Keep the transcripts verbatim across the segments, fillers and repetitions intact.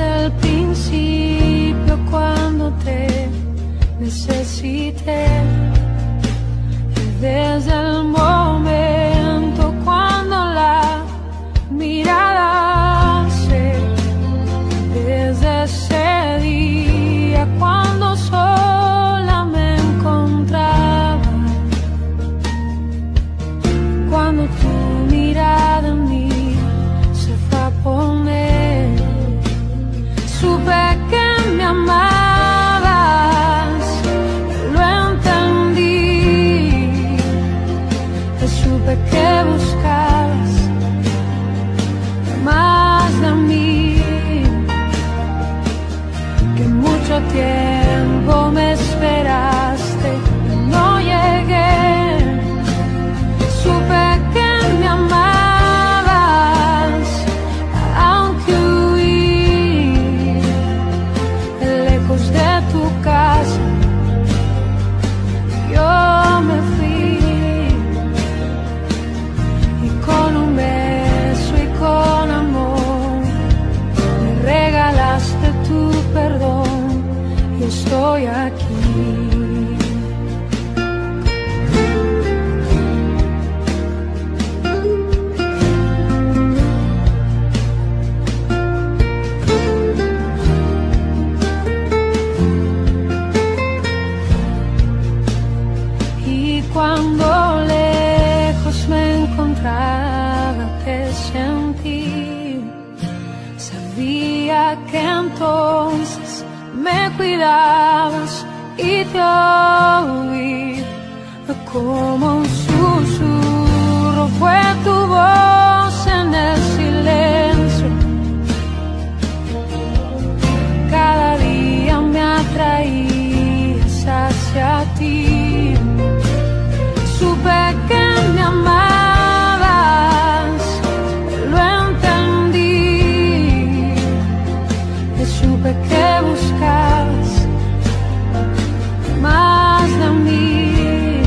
desde el principio cuando te necesité, desde el momento cuando la mirada se, desde ese día cuando sola me encontraba, cuando tu mirada en mí se fue a poner, supe que me amabas. Que buscabas más de mí, que mucho tiempo me esperaste y no llegué. Supe que me amabas, aunque huí lejos de tu casa. Yo me fui con un beso y con amor, me regalaste tu perdón y estoy aquí. Y cuando lejos me encontraba, te sentí, sabía que entonces me cuidabas y te oí como un susurro. Fue tu voz en el silencio, cada día me atraías hacia ti. Supe que me amabas, lo entendí, y supe que buscabas más de mí,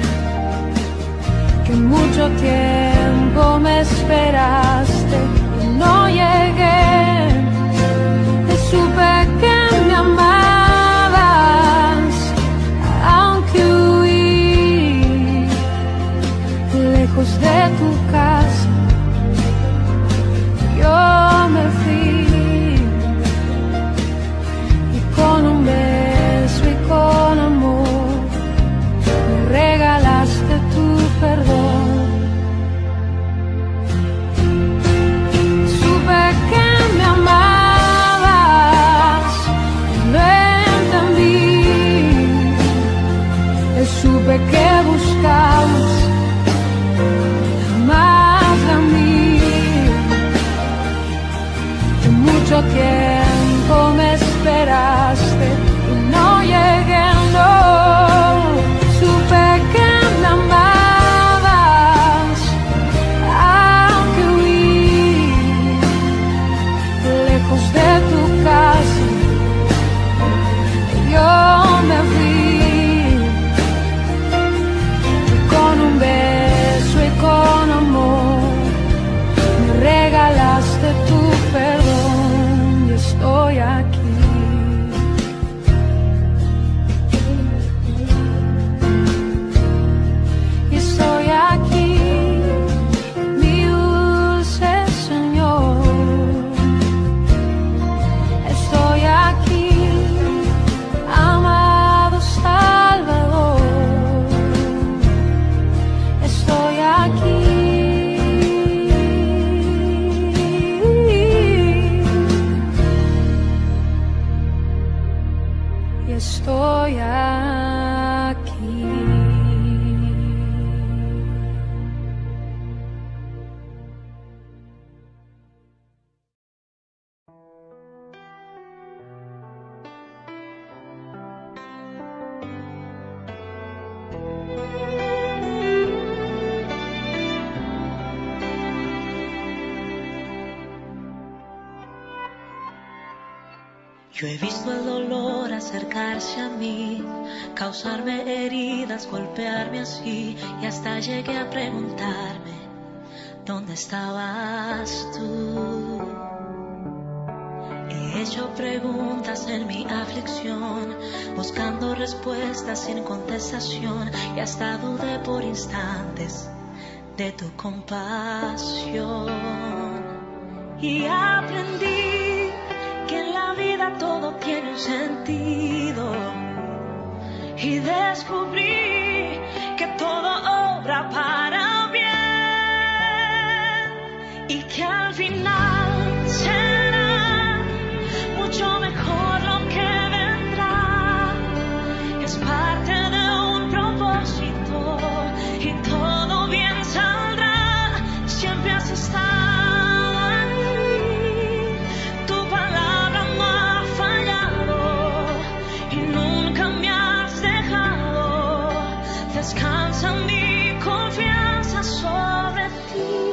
que mucho tiempo me esperaste y no llegué. Y supe que me amabas, aunque huí lejos de tu casa. Yo me fui y con un beso y con amor me regalaste tu perdón. Supe que me amabas, lo entendí, y supe que buscabas más de mí, que mucho tiempo me esperaste y no llegué. No, supe que me amabas, aunque huí lejos de tu casa. Yo me fui con un beso y con amor, me regalaste tu perdón y estoy aquí. Y estoy aquí, mi dulce Señor. Estoy aquí, amado Salvador. Estoy aquí. Y estoy aquí. Yo he visto el dolor acercarse a mí, causarme heridas, golpearme así, y hasta llegué a preguntarme, ¿dónde estabas tú? He he hecho preguntas en mi aflicción, buscando respuestas sin contestación, y hasta dudé por instantes de tu compasión. Y aprendí que en la vida todo tiene un sentido, y descubrí que todo obra para bien, y que al final será mucho mejor lo que vendrá. Es parte de un propósito y todo bien saldrá. Siempre has estado ahí, tu palabra no ha fallado y nunca me has dejado. Descansa mi confianza sobre ti.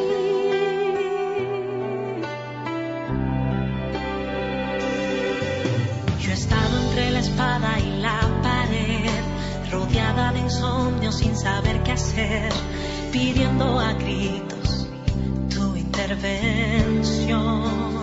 Yo he estado entre la espada y la pared, rodeada de insomnio sin saber qué hacer, pidiendo a gritos tu intervención.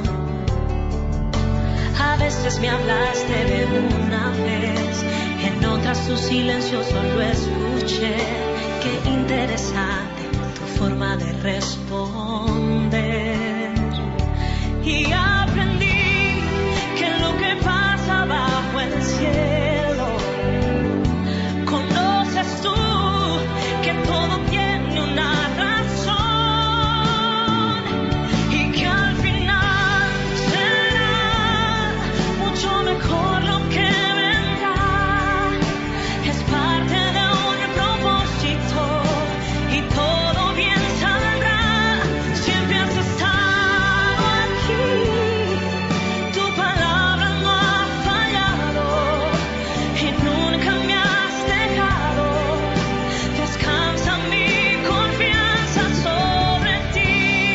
A veces me hablaste de una vez, en otras tu silencio solo escuché. Qué interesante tu forma de responder. Y aprendí que lo que pasa bajo el cielo, conoces tú, que todo tiene una razón, y que al final será mucho mejor lo que vendrá. Es parte de un propósito y todo bien saldrá. Siempre has estado aquí, tu palabra no ha fallado y nunca me has dejado. Descansa mi confianza sobre ti.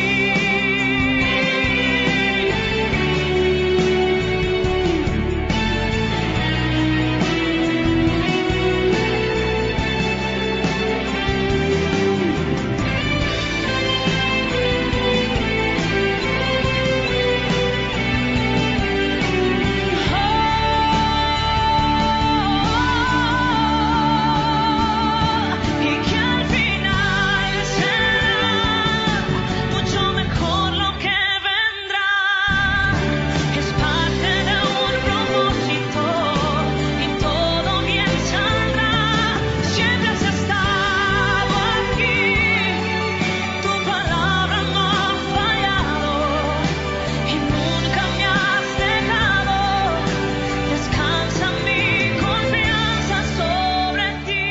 Y que al final será mucho mejor lo que vendrá. Es parte de un propósito y todo bien saldrá. Siempre has estado aquí, tu palabra no ha fallado y nunca me has dejado. Descansa mi confianza sobre ti.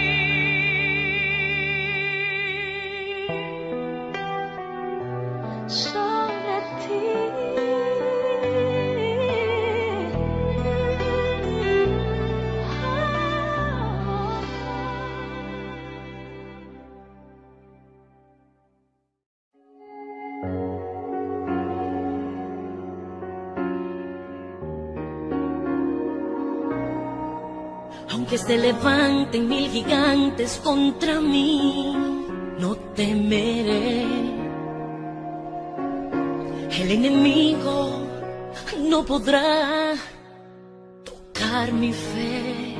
Sobre ti. Aunque se levanten mil gigantes contra mí, no temeré. El enemigo no podrá tocar mi fe,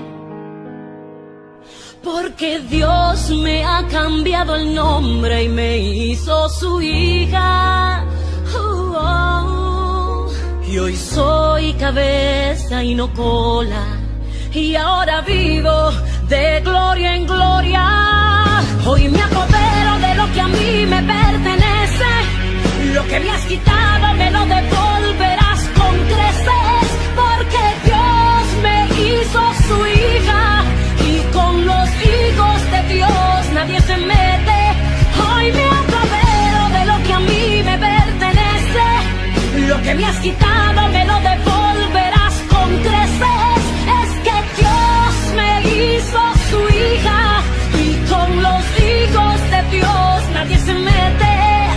porque Dios me ha cambiado el nombre y me hizo su hija. Oh, oh. Y hoy soy cabeza y no cola, y ahora vivo de gloria en gloria. Hoy me apodero de lo que a mí me pertenece. Lo que me has quitado me lo devolverás con creces, porque Dios me hizo su hija, y con los hijos de Dios nadie se mete. Hoy me apodero de lo que a mí me pertenece. Lo que me has quitado me lo devolverás con creces. Es que Dios me hizo su hija, y con los hijos de Dios nadie se mete.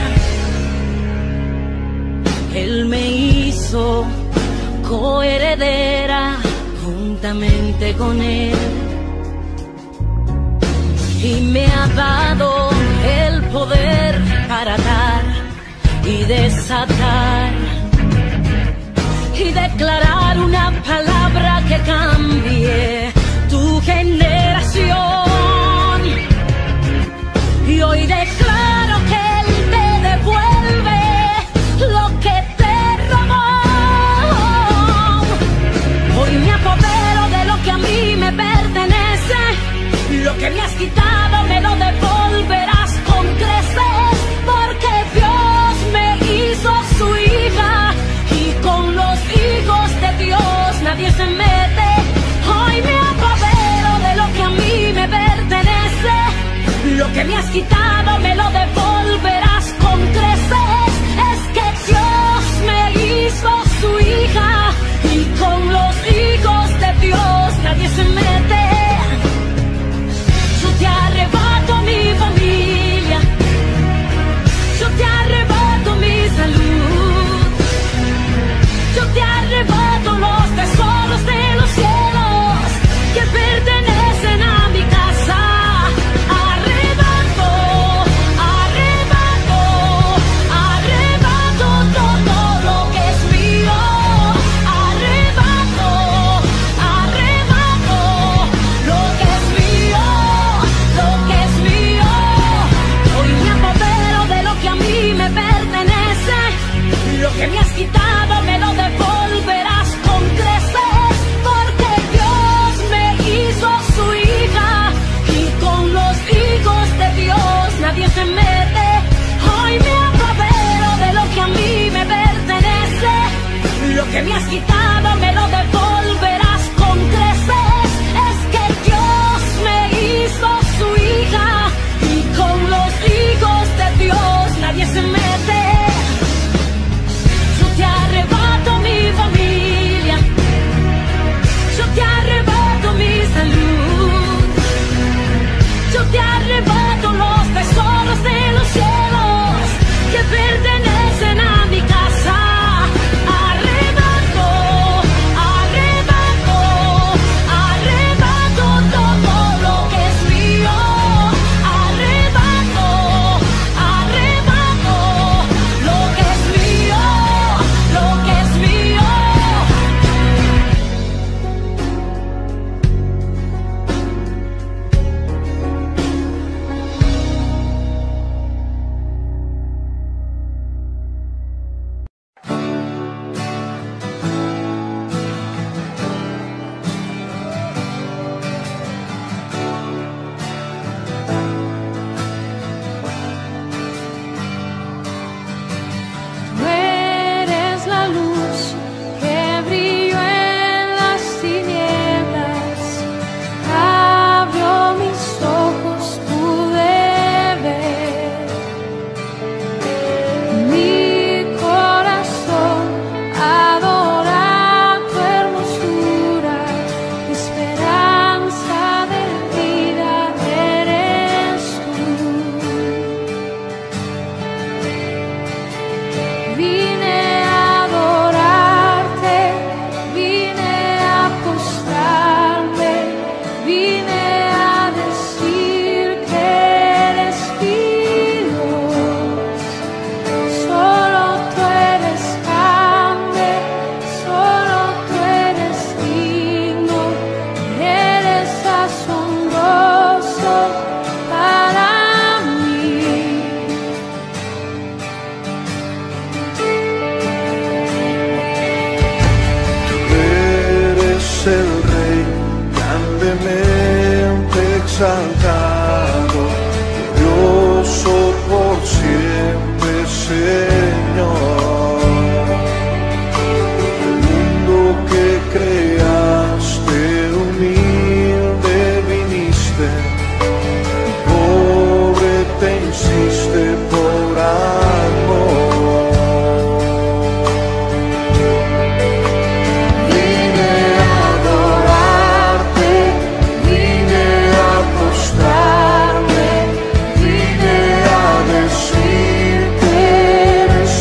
Él me hizo coheredera juntamente con Él, y me ha dado el poder para dar y desatar y declarar nadie se mete. Hoy me apodero de lo que a mí me pertenece. Lo que me has quitado me lo devolverás con creces. Es que Dios me hizo su hija y con los hijos de Dios nadie se mete. Yo te arrebato mi familia, yo te arrebato mi salud, yo te arrebato los tesoros de los cielos que pertenecen a mi casa. Arrebato, arrebato, arrebato todo lo que es mío. Arrebato, arrebato lo que es mío, lo que es mío. Hoy me apodero de lo que a mí me pertenece. Lo que me has quitado me lo devolverás con creces, porque Dios me hizo su hija y con los hijos de Dios nadie se mete. Hoy me apodero de lo que a mí me pertenece. Lo que me has quitado me lo devolverás con creces. Es que Dios me hizo su hija y con los hijos de Dios nadie se mete. Yo te arrebato mi familia, yo te arrebato mi salud, yo te arrebato los tesoros de los cielos que pertenecen a mi casa. Arrebato, arrebato, arrebato todo lo que es mío. Arrebato, arrebato lo que es mío, lo que es mío. Tú eres la luz que brilló en las tinieblas, abrió mis ojos, pude ver. Mi corazón adora tu hermosura, esperanza de vida eres tú. Vine a adorarte, vine a postrarme, vine a decir que eres Dios. Solo tú eres grande, solo tú eres digno, eres asombroso para mí. Eres el Rey grandemente exaltado, glorioso por siempre, Señor. El mundo que creaste humilde viniste, pobre te hiciste por amor. Vine a adorarte, vine a postrarme, vine a decir que eres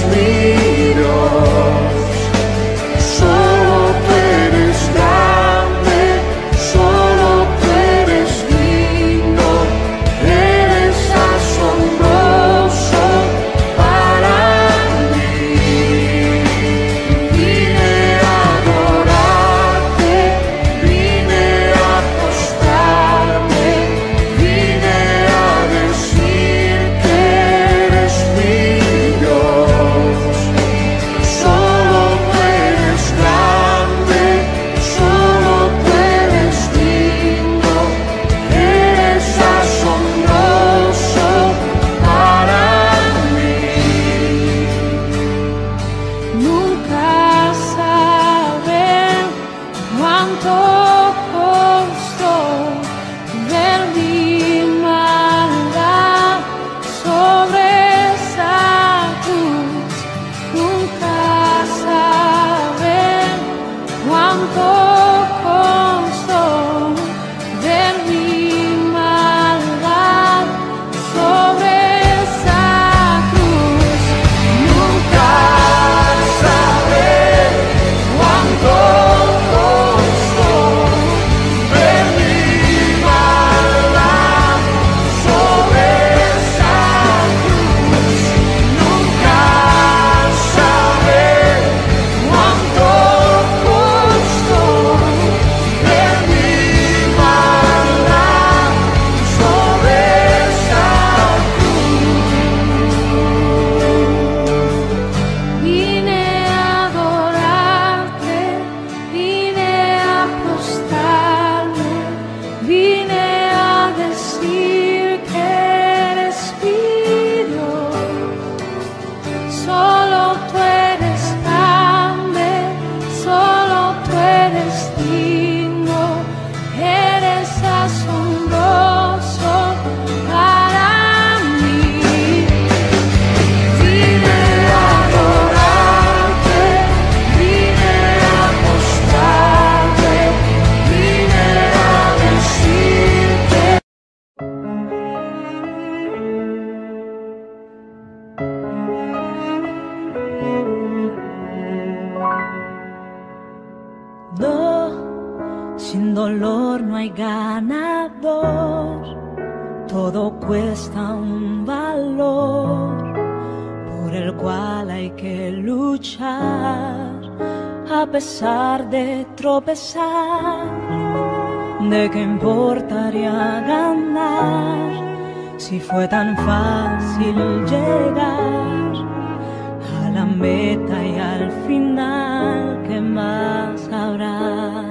Sin dolor no hay ganador, todo cuesta un valor por el cual hay que luchar a pesar de tropezar. ¿De qué importaría ganar si fue tan fácil llegar a la meta y al final? ¿Qué más habrá?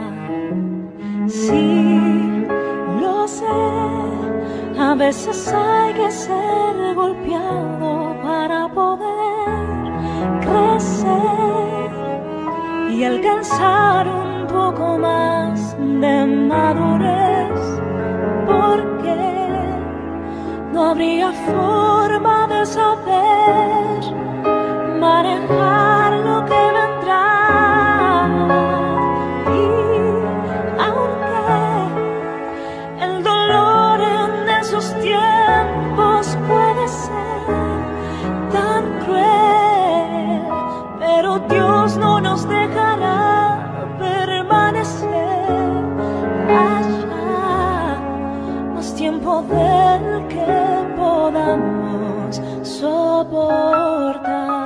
Sí, lo sé, a veces hay que ser golpeado para poder crecer y alcanzar un poco más de madurez, porque no habría forma de saber manejar lo que vendrá. Y aunque el dolor en esos tiempos puede ser tan cruel, pero Dios no nos dejará permanecer allá más tiempo del que podamos soportar.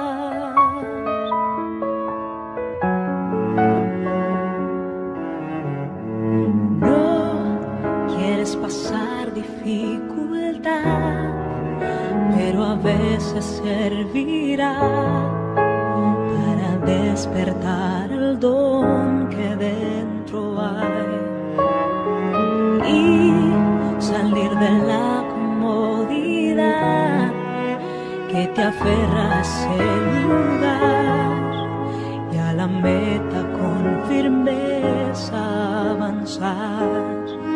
Pasar dificultad, pero a veces servirá para despertar el don que dentro hay y salir de la comodidad que te aferra a ese lugar y a la meta con firmeza avanzar.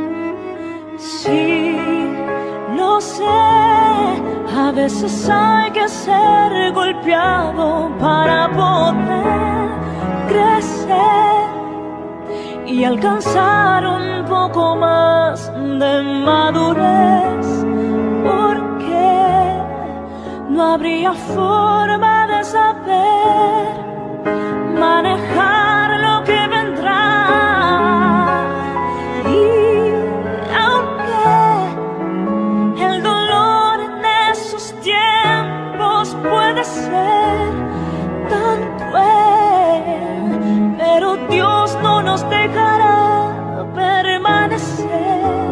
Sí, lo sé, a veces hay que ser golpeado para poder crecer y alcanzar un poco más de madurez, porque no habría forma de saber manejar lo que vendrá. Puede ser tan cruel, pero Dios no nos dejará permanecer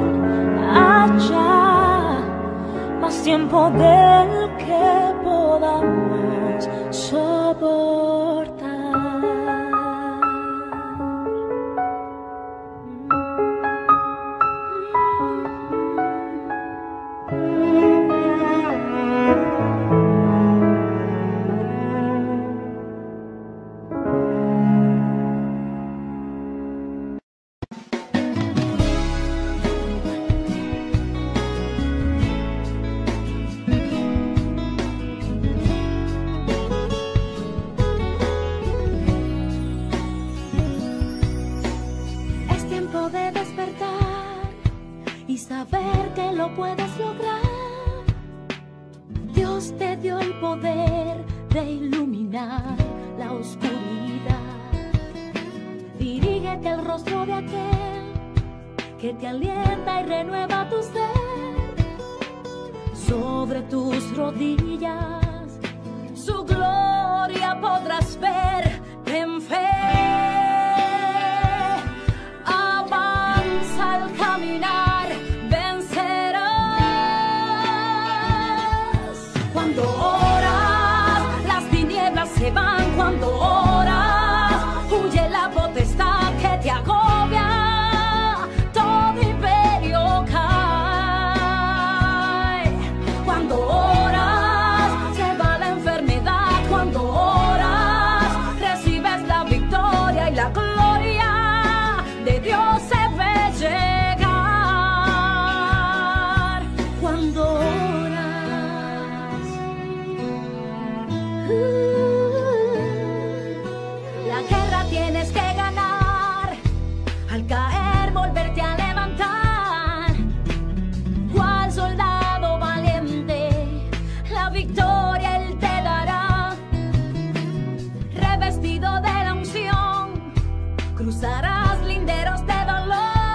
allá más tiempo del que podamos soportar. Saber que lo puedes lograr. Dios te dio el poder de iluminar la oscuridad. Dirígete al rostro de aquel que te alienta y renueva tu ser. Sobre tus rodillas su gloria podrás ver. Ten fe, avanza al caminar. Cuando oras, las tinieblas se van. Cuando oras, huye la potestad que te agobia. Todo imperio cae. Cuando oras, se va la enfermedad. Cuando oras, recibes la victoria y la gloria de Dios se ve llegar. Cuando la guerra tienes que ganar, al caer volverte a levantar. Cual soldado valiente, la victoria Él te dará. Revestido de la unción, cruzarás linderos de dolor.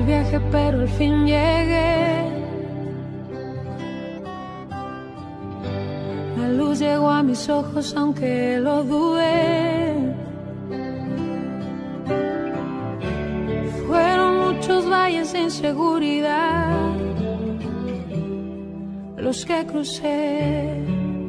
viaje, pero al fin llegué. La luz llegó a mis ojos aunque lo dudé. Fueron muchos valles de inseguridad los que crucé.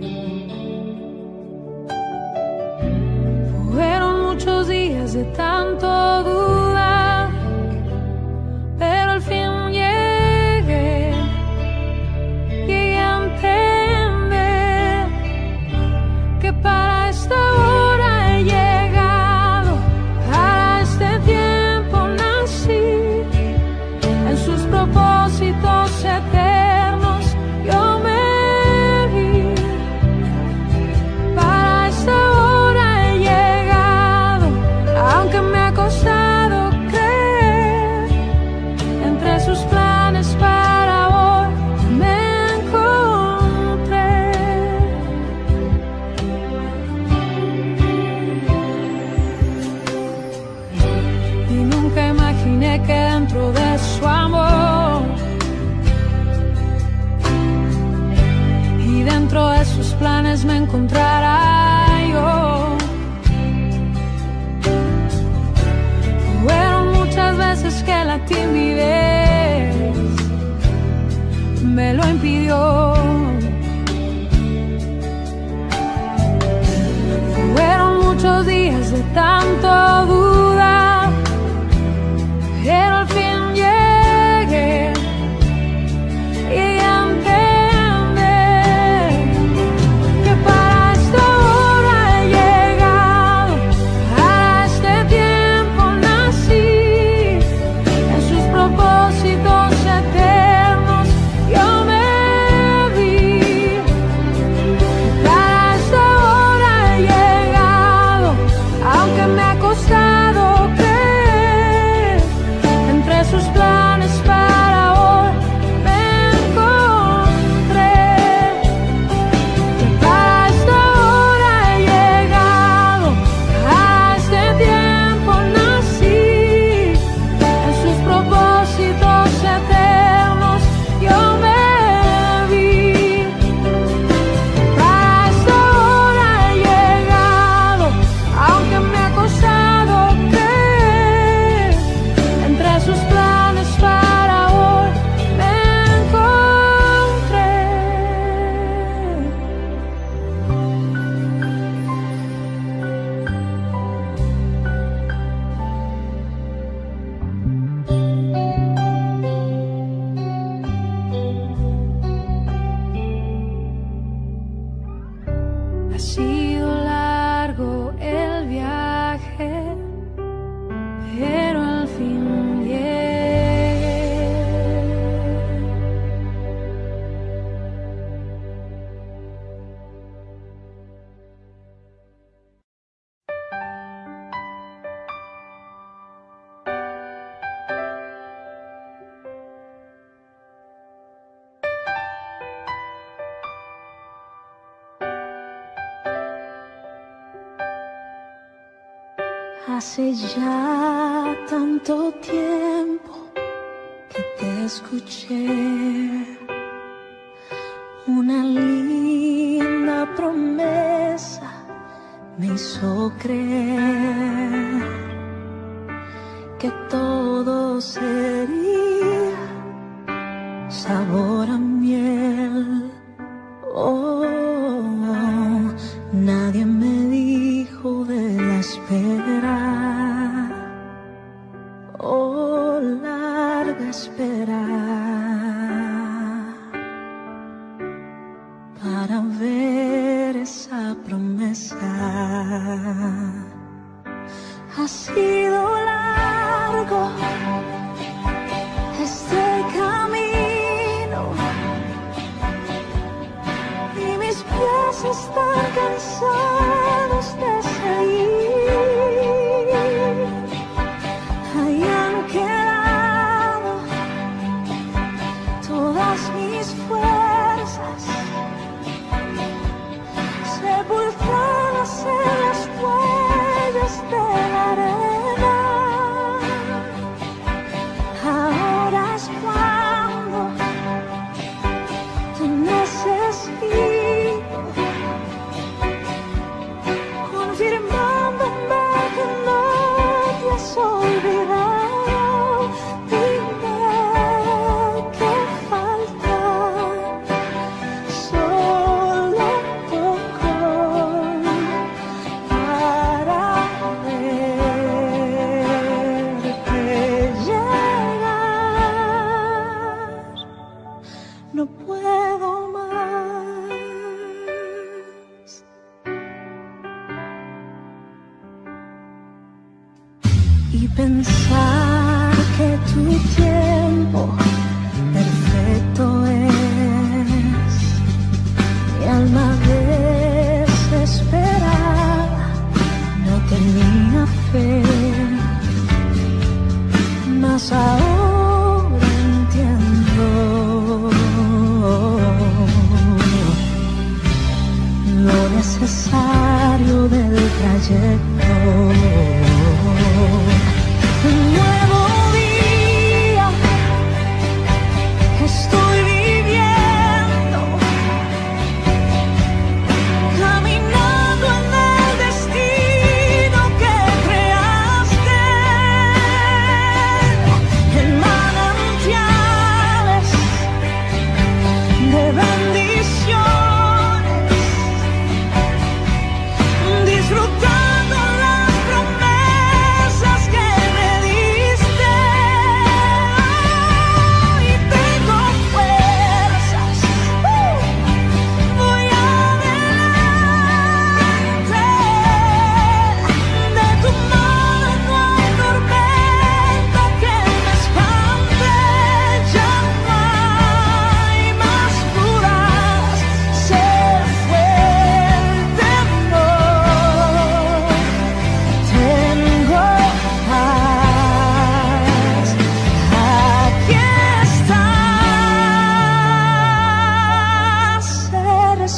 Fueron muchos días de tanto dudar, pero al fin llegué, llegué a entender que para esta hora he llegado, para este tiempo nací, en sus propósitos eternos yo me vi. Para esta hora he llegado, aunque me ha costado creer, entre sus planes para hoy me encontré. Y nunca imaginé que dentro de su amor y dentro de sus planes me encontrará yo. Fueron muchas veces que la timidez me lo impidió. Fueron muchos días de tanto dudar, pero al fin llegué, llegué a entender que para esta hora he llegado, para este tiempo nací, en sus propósitos eternos yo me vi. Para esta hora he llegado, aunque me ha costado creer, entre sus planes para hoy me encontré. Para esta hora he llegado, a este tiempo nací, en sus propósitos eternos yo me vi. Para esta hora he llegado, aunque me ha costado creer, entre sus planes para hoy me encontré. Ha sido largo el viaje, pero al fin llegué. Hace ya tanto tiempo que te escuché, una linda promesa me hizo creer que todo sería sabor a miel. Oh, nadie me dijo de la espera, oh, larga espera, para ver esa promesa. Ha sido largo este camino y mis pies están cansados de seguir. Ahí han quedado todas mis fuerzas, sepultadas en las huellas de la arena. Ahora no puedo más. Y pensar que tu tiempo perfecto es, mi alma desesperada no tenía fe, mas ahora entiendo lo necesario del trayecto. Un nuevo día que estoy viviendo, caminando en el destino que creaste, en manantiales de bendiciones, disfrutando las promesas que me diste. Hoy tengo fuerzas, uh, voy adelante. De tu mano no hay tormenta que me espante, ya no hay más dudas, ser fuerte no. Tengo paz, aquí estás, eres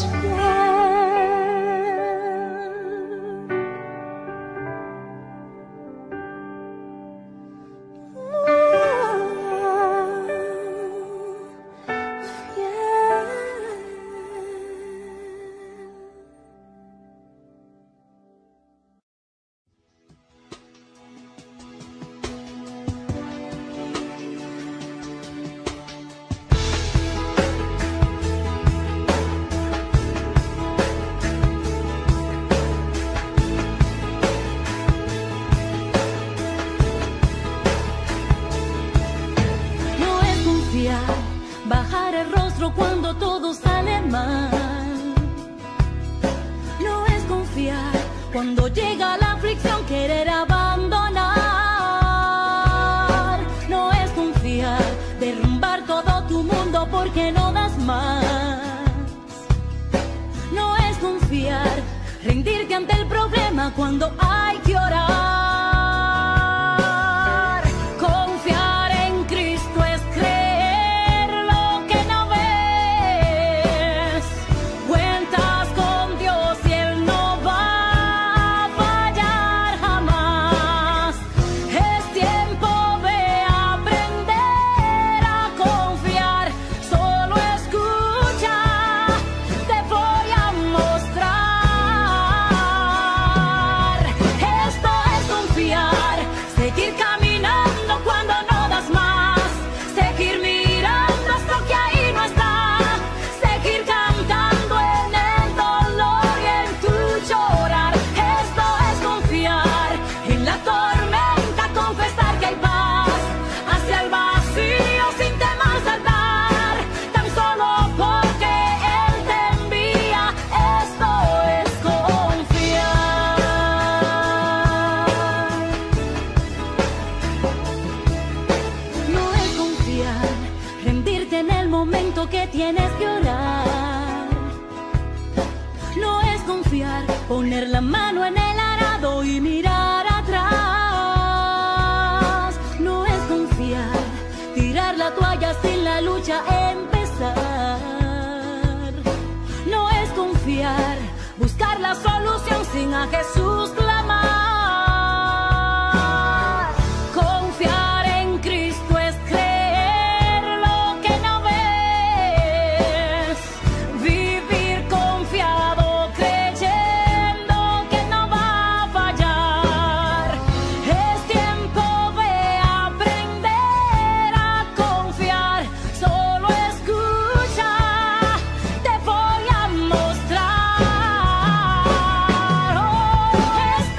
No es confiar, bajar el rostro cuando todo sale mal. No es confiar, cuando llega la aflicción querer abandonar. No es confiar, derrumbar todo tu mundo porque no das más. No es confiar, rendirte ante el problema cuando hay que orar. Confiar en Cristo es creer lo que no ves. Cuentas con Dios y Él no va a fallar jamás. Es tiempo de aprender a confiar. Solo escucha, te voy a mostrar. Esto es confiar, seguir caminando cuando no das más, seguir mirando hasta que ahí no está, seguir cantando en el dolor y en tu llorar. Esto es confiar, en la tormenta confesar que hay paz, hacia el vacío sin temor saltar, tan solo porque Él te envía. Esto es confiar. No es confiar, rendirte en el momento que tienes que orar. No es confiar, poner la mano en el arado y mirar atrás. No es confiar, tirar la toalla sin la lucha empezar. No es confiar, buscar la solución sin a Jesús clamar. Confiar en Cristo es creer lo que no ves. Vivir confiado creyendo que no va a fallar. Es tiempo de aprender a confiar. Solo escucha, te voy a mostrar. Oh, es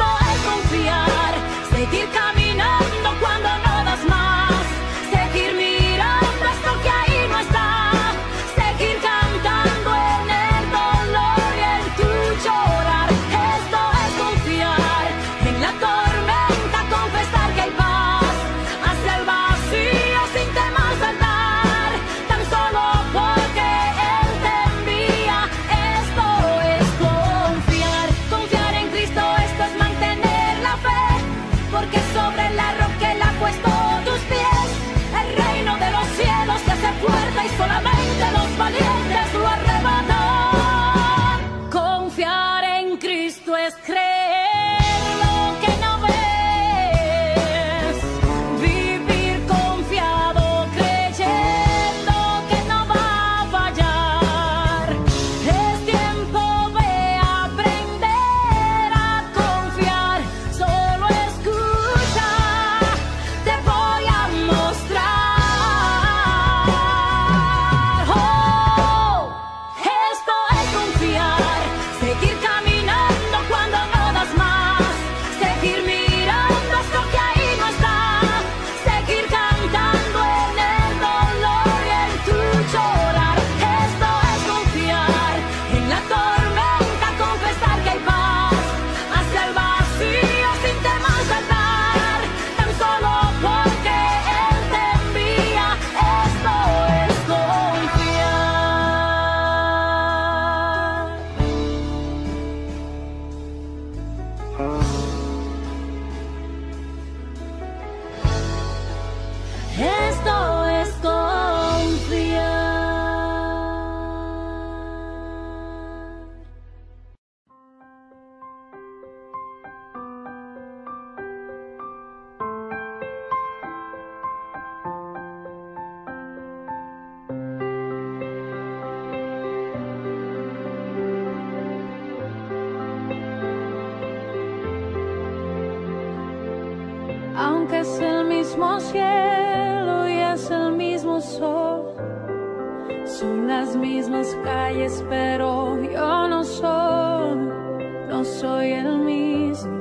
mismo cielo y es el mismo sol. Son las mismas calles, pero yo no soy, no soy el mismo.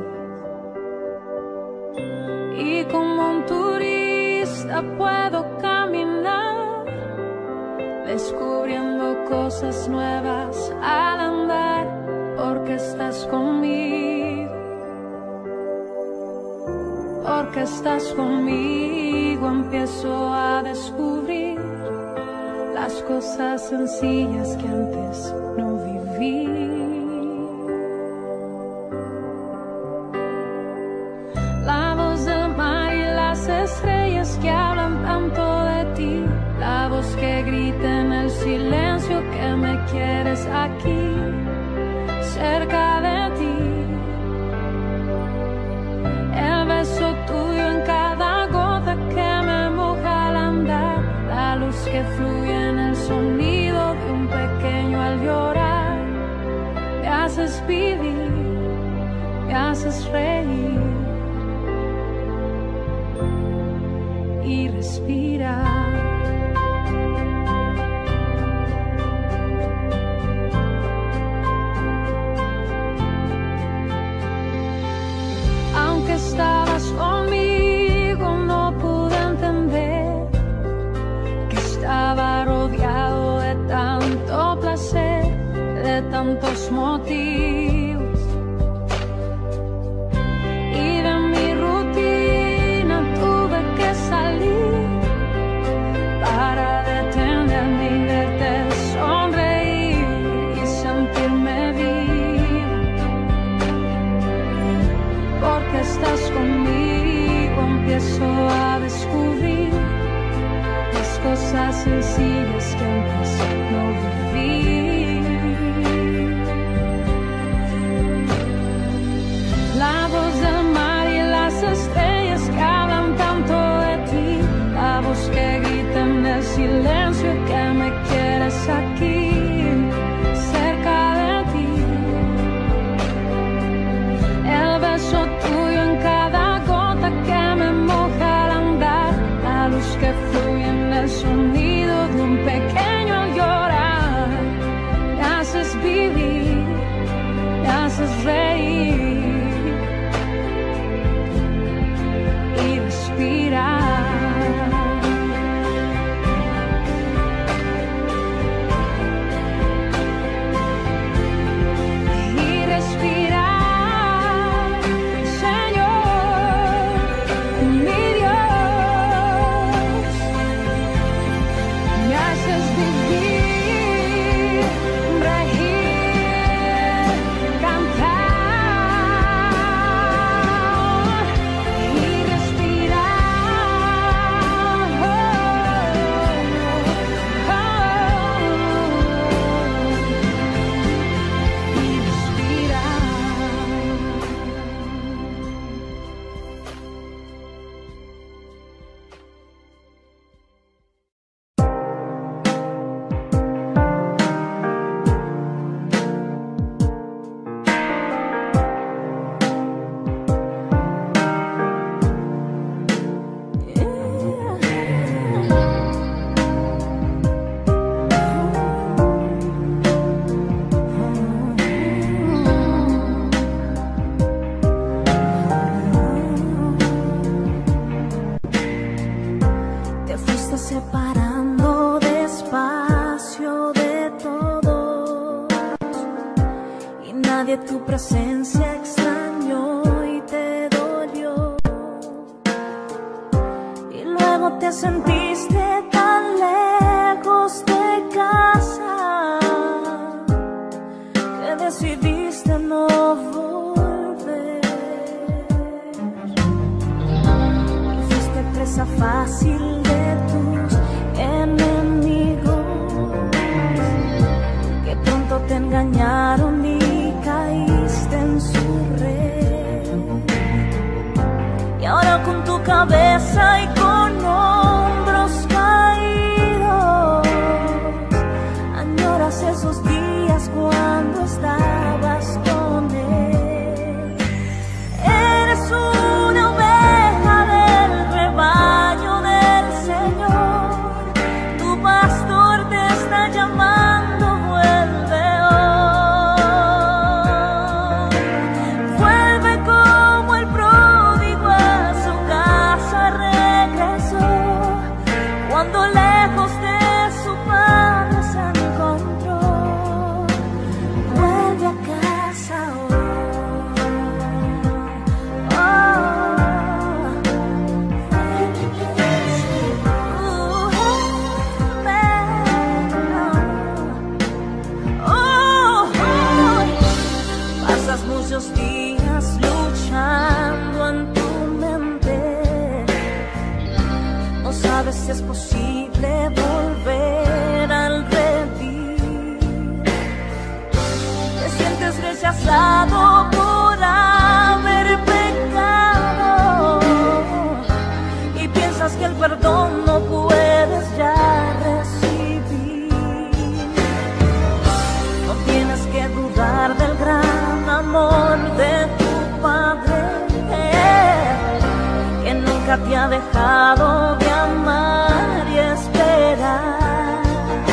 Y como un turista puedo caminar, descubriendo cosas nuevas al andar, porque estás conmigo, porque estás conmigo, empiezo a descubrir las cosas sencillas que antes no viví. La voz del mar y las estrellas que hablan tanto de ti, la voz que grita en el silencio que me quieres aquí, cerca de ti. El beso tuyo en cada gota que me moja al andar, la luz que fluye en el sonido de un pequeño al llorar. Me haces vivir, me haces reír y respirar. Aunque estabas conmigo, no pude entender que estaba rodeado de tanto placer, de tantos motivos. Y de mi rutina tuve que salir para detenerme y verte sonreír y sentirme vivo. Porque estás conmigo, empiezo a descubrir las cosas sencillas que antes no viví. La voz del mar y las estrellas que hablan tanto de ti, la voz que grita en el silencio que me quieres aquí, cerca de ti. El beso tuyo en cada gota que me moja al andar, la luz que fluye en el sonido de un pequeño al llorar. Me haces vivir, me haces reír y respirar. Y respirar, Señor, mi Dios. Me haces vivir, reír, cantar y respirar. Oh, oh, oh. Y respirar. Te fuiste separando despacio de todos y nadie tu presencia extrañó y te dolió. Y luego te sentiste tan lejos de casa que decidiste no volver. Y fuiste presa fácil de tus enemigos que pronto te engañaron y caíste dejado de amar y esperar.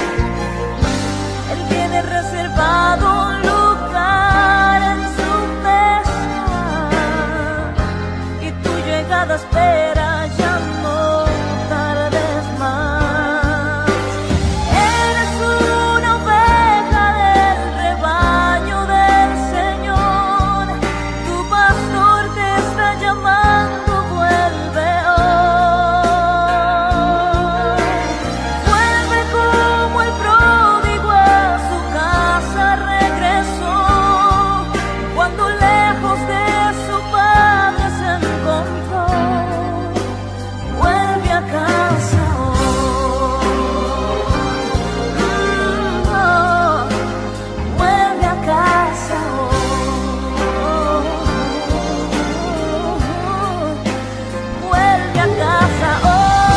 Él tiene reservado un lugar en su mesa y tu llegada espera, ya no tardes más. Eres una oveja del rebaño del Señor, tu pastor te está llamando, vuelve hoy. Vuelve como el pródigo a su casa regresó, cuando lejos de su padre se encontró. Vuelve a casa hoy. Mm, oh. Vuelve a casa hoy. Vuelve a casa hoy.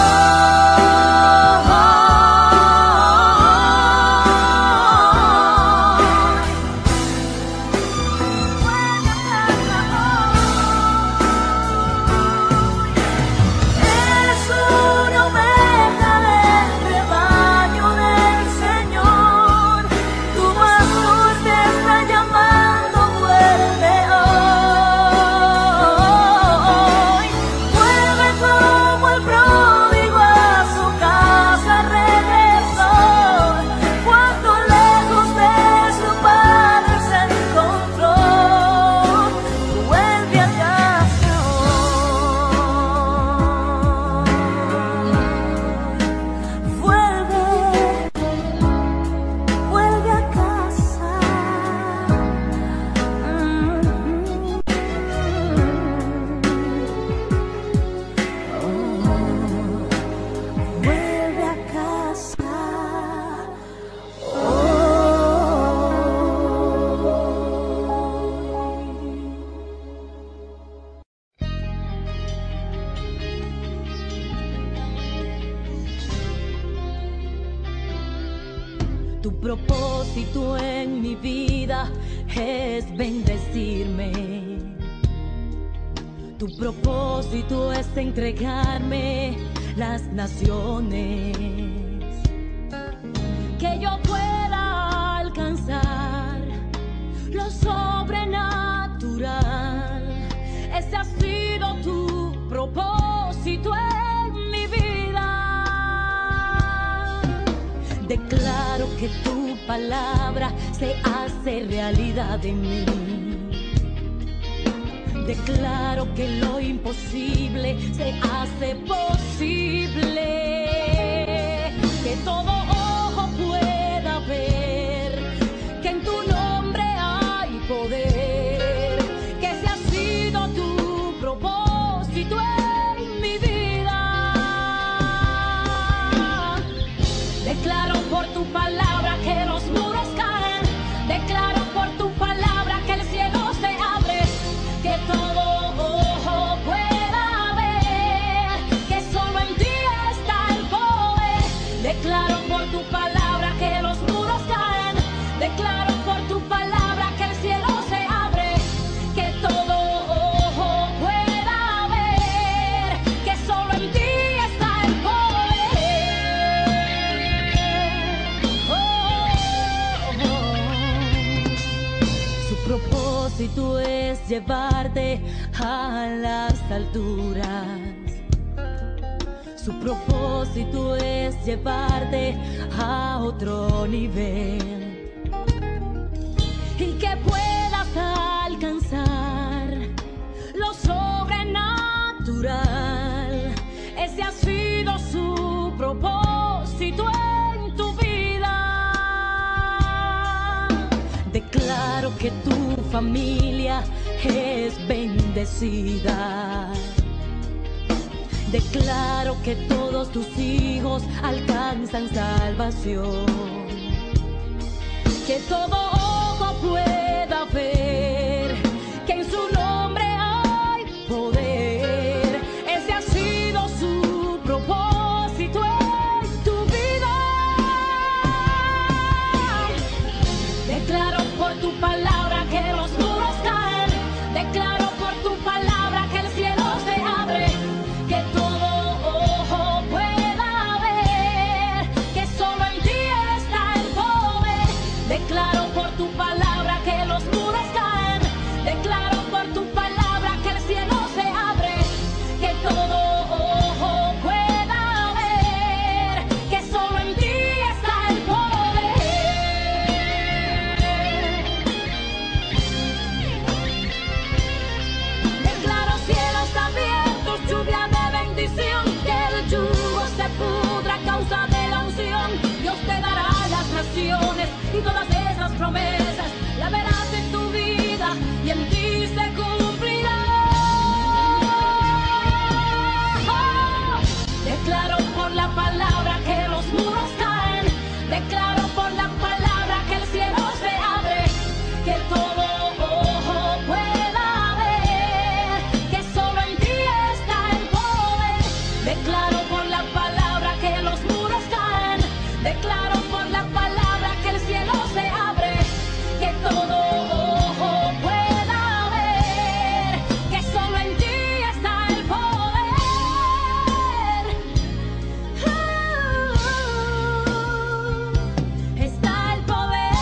Eres una oveja del rebaño del Señor, tu pastor te está llamando, vuelve hoy. Vuelve como el pródigo a su casa regresó, cuando lejos de su padre se encontró. Vuelve a casa hoy. Vuelve, vuelve a casa. Vuelve a casa Tu propósito en mi vida es bendecirme. Tu propósito es entregarme las naciones, que yo pueda alcanzar lo sobrenatural. Ese ha sido tu propósito en mi vida. Declaro que tu palabra se hace realidad en mí. Declaro que lo imposible se hace posible. Que todo ojo pueda ver que en tu nombre hay poder. Que ese ha sido tu propósito en mi vida. Declaro por tu palabra que los muros caen. Declaro por tu palabra que el cielo se abre. Que todo ojo pueda ver que solo en ti está el poder. Declaro por tu palabra que los muros caen. Declaro por tu palabra que el cielo se abre. Que todo ojo pueda ver que solo en ti está el poder. Oh, oh, oh. Su propósito es llevarte a las alturas. Su propósito es llevarte a otro nivel. Y que puedas alcanzar lo sobrenatural. Ese ha sido su propósito en tu vida. Declaro que tu familia es bendecida. Declaro que todos tus hijos alcanzan salvación. Que todo ojo pueda ver que en su nombre hay poder. Ese ha sido su propósito en tu vida. Declaro por tu palabra que los muros caen. Declaro por tu palabra que el cielo se abre. Que todo promesas, la verás en tu vida y en ti se cumplirá. Oh, declaro por la palabra que los muros caen, declaro por la palabra que el cielo se abre, que todo ojo pueda ver, que solo en ti está el poder. Declaro por la palabra que los muros caen, declaro por la palabra que el cielo se abre, que todo ojo pueda ver, que solo en ti está el poder. Uh, está el poder.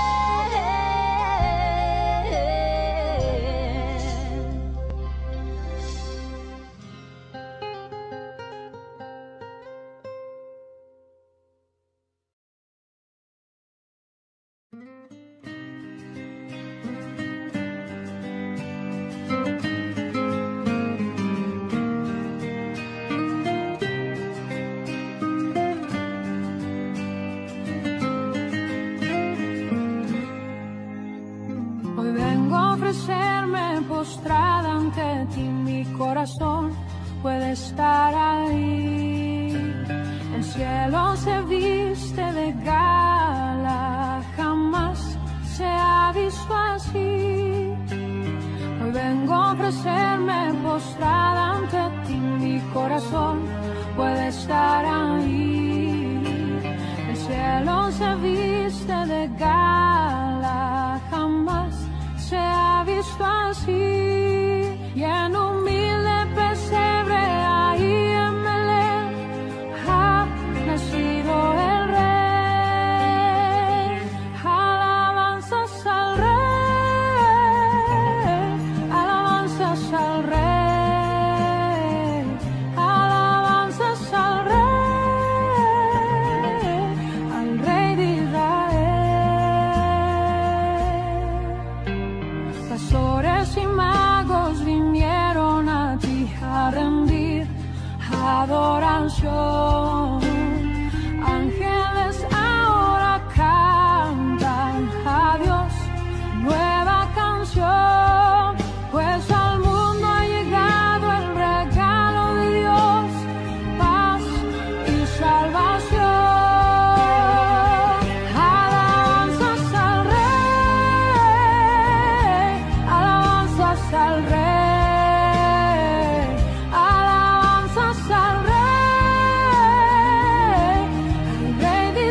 Hoy vengo a ofrecerme postrada ante ti, mi corazón puede estar ahí. El cielo se viste de gala, jamás se ha visto así. Hoy vengo a ofrecerme postrada ante ti, mi corazón puede estar ahí. El cielo se viste de gala, jamás se ha visto así. Y en humilde pesebre ahí en Belén ha nacido el Rey. Alabanzas al Rey, alabanzas al Rey, alabanzas al Rey, al Rey de Israel. Pastores y magos vinieron a ti a rendir adoración. Ángeles ahora cantan a Dios nueva canción, pues al mundo ha llegado el regalo de Dios, paz y salvación. Alabanzas al Rey, alabanzas al Rey, alabanzas al Rey, al Rey de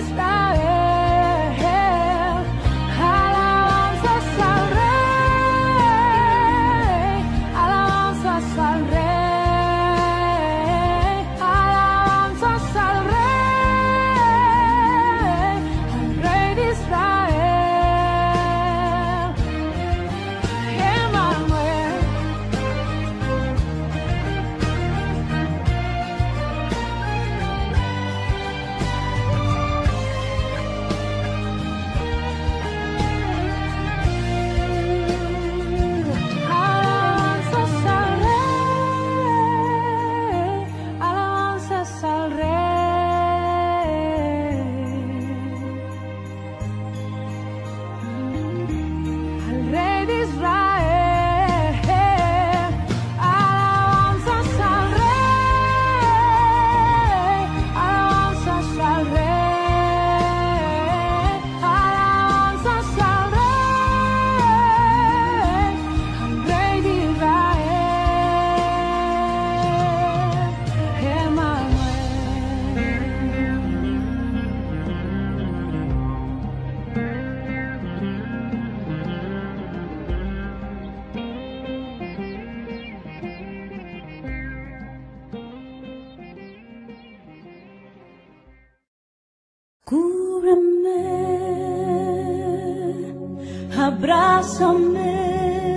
Israel. Alabanzas al Rey, alabanzas al Rey, alabanzas al Rey, al Rey de Israel. Emmanuel. Alabanzas al Rey, alabanzas al Rey, al Rey de Israel. Alabanzas al Rey, alabanzas al Rey, alabanzas al Rey, al Rey de Israel. Emmanuel. Cúbreme, abrázame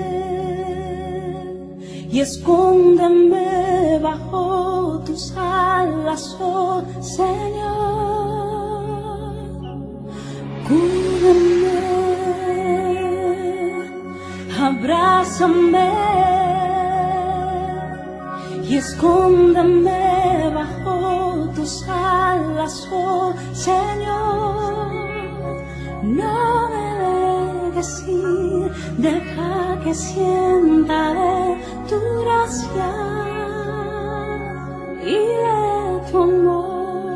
y escóndeme bajo tus alas, oh Señor. Cúbreme, abrázame y escóndeme bajo tus alas, oh Señor. No me que sí, deja que sienta de tu gracia y de tu amor.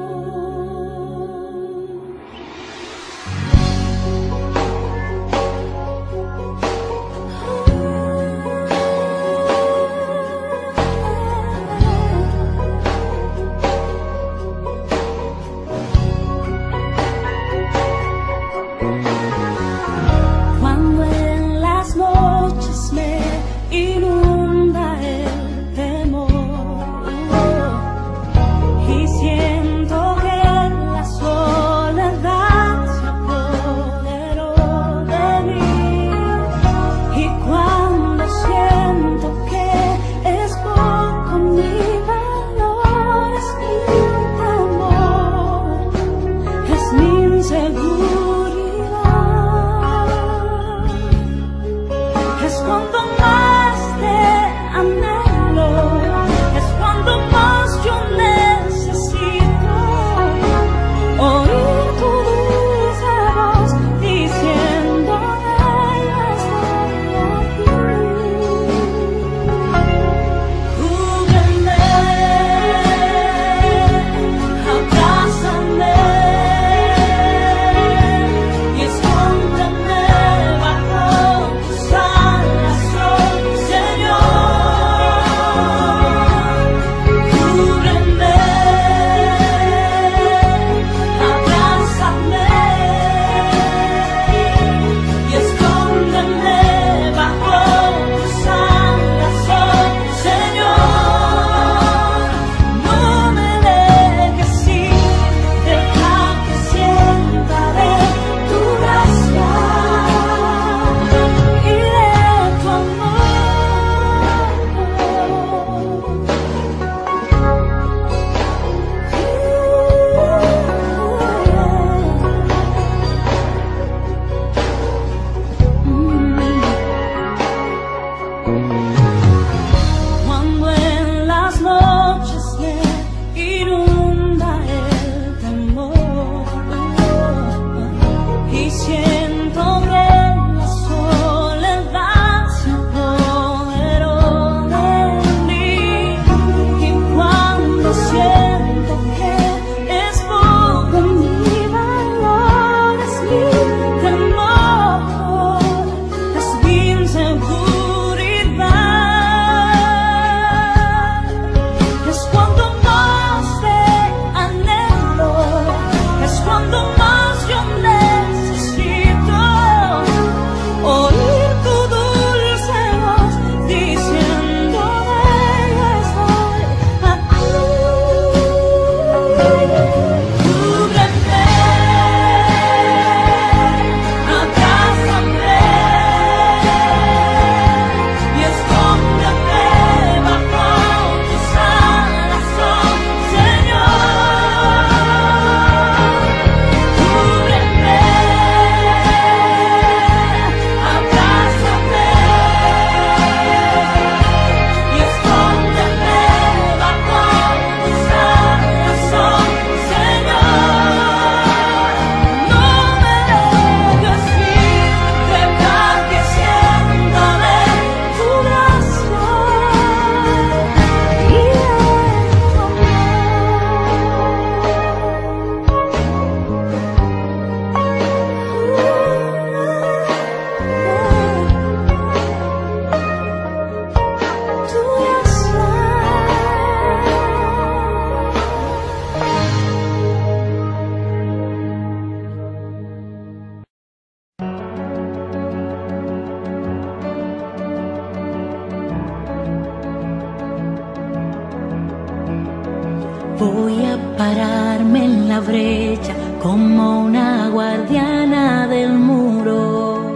Voy a pararme en la brecha como una guardiana del muro,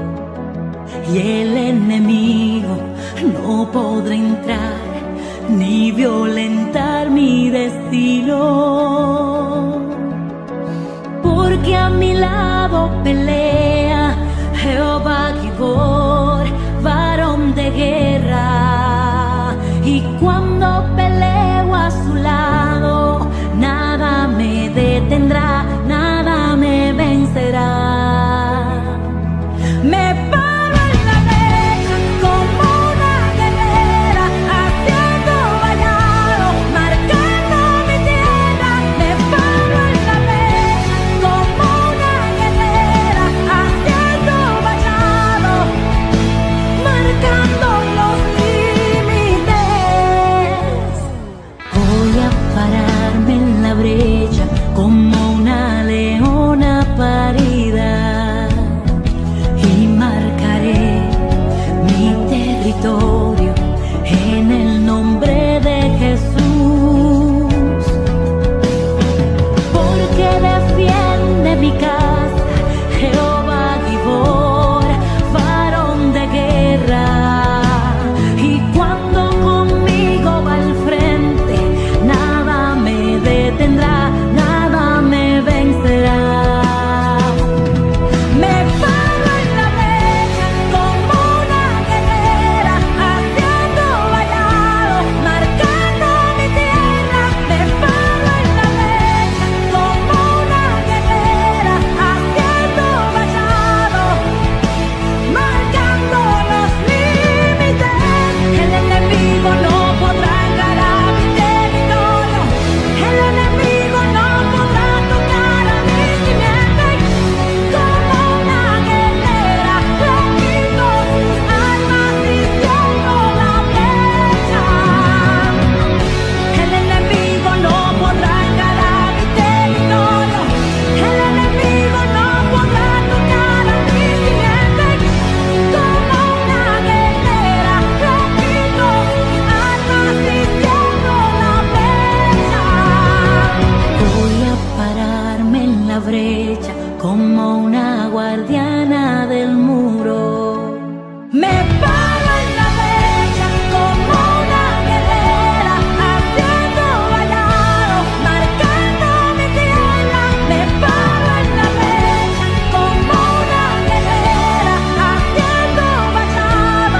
y el enemigo no podrá entrar ni violentar mi destino, porque a mi lado pelea Jehová Gibor, varón de guerra, y cuando peleo a su lado, nada me detendrá, nada me vencerá. Me como una guardiana del muro. Me paro en la brecha como una guerrera, haciendo vallado, marcando mi tierra. Me paro en la brecha como una guerrera, haciendo vallado.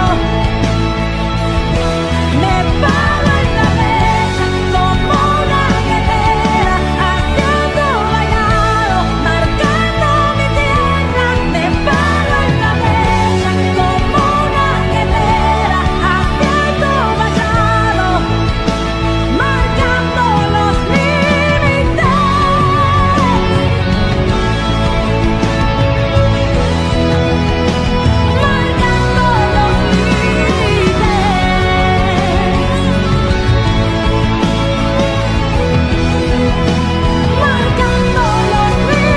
Me paro en la brecha como una guerrera, haciendo vallado, marcando mi tierra. Me paro en la brecha como una guerrera, haciendo vallado, marcando los límites. Marcando los límites. Marcando los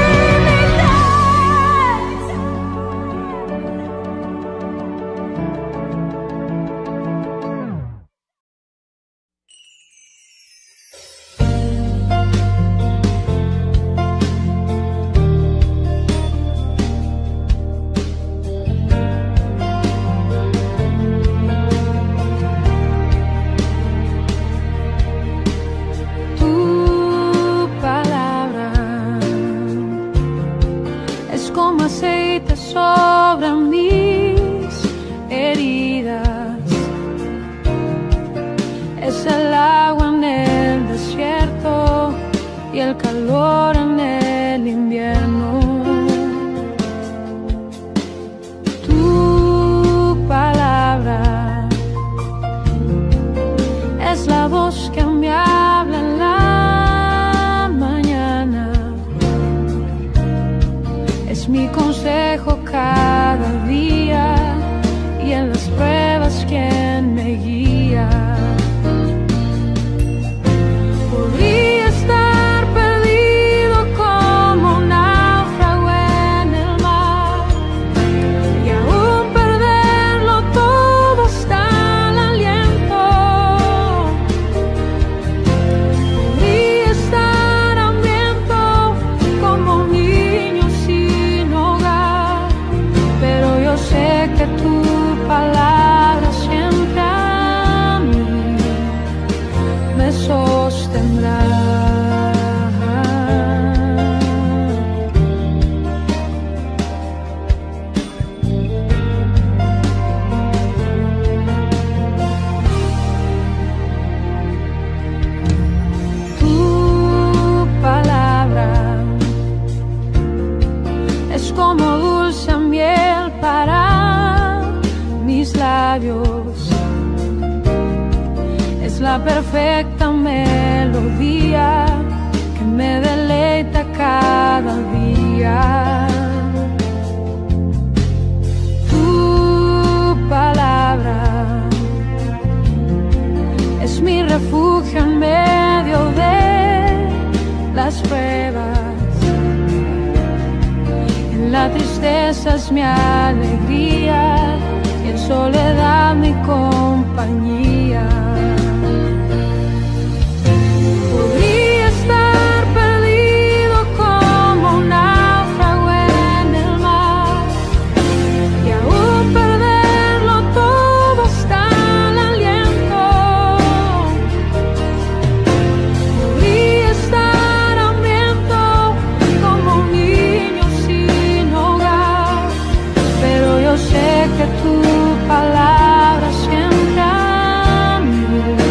Tu palabra es como aceite sobre mis heridas, es el agua en el desierto y el calor en el invierno. Tu palabra es la voz que me habla en la mañana, es mi consejo cada día y en las pruebas quien me guía. Podría estar perdido como un náufrago en el mar y aún perderlo todo hasta el aliento. Podría estar hambriento como un niño sin hogar, pero yo sé que tu palabra siempre a mí me sostendrá. Tu palabra es como dulce miel para mis labios, es la perfecta melodía que me deleita cada día. Tu palabra es mi refugio en medio de las pruebas, en la tristeza es mi alegría y en soledad mi compañía. Podría estar perdido como un náufrago en el mar y aún perderlo todo hasta el aliento. Podría estar hambriento como un niño sin hogar, pero yo sé que tu palabra siempre a mí.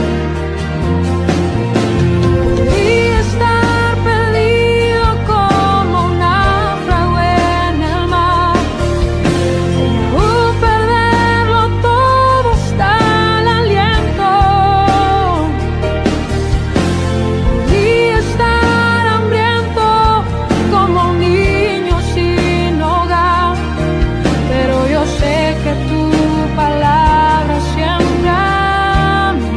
Podría estar perdido como un náufrago en el mar y aún perderlo todo hasta el aliento. Podría estar hambriento como un niño sin hogar, pero yo sé que tu palabra siempre a mí.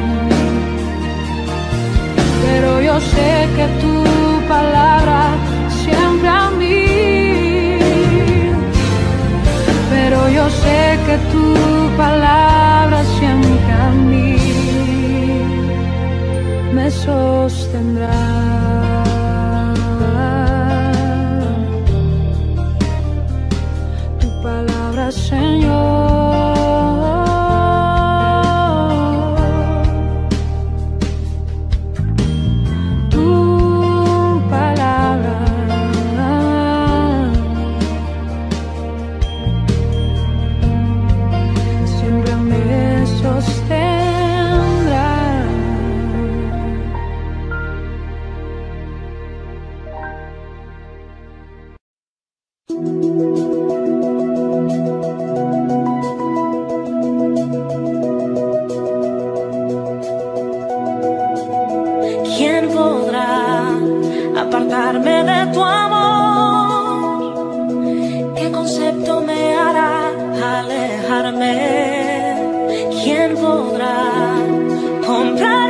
Pero yo sé que tu palabra siempre a mí. Pero yo sé que tu palabra siempre a mí me sostendrá. Señor. Tu palabra siempre me sostendrá. ¿Quién podrá apartarme de tu amor? ¿Qué concepto me hará alejarme? ¿Quién podrá comprar